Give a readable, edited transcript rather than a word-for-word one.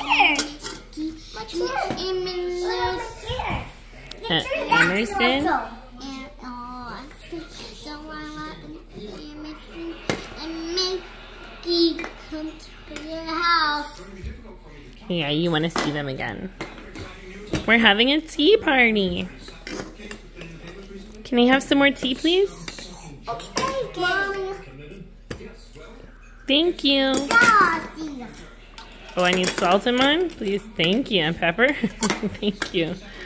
Emerson. Come to your house. Yeah, you want to see them again. We're having a tea party. Can I have some more tea, please? Okay, Mommy. Thank you. Oh, I need salt in mine? Please, thank you. And pepper? Thank you.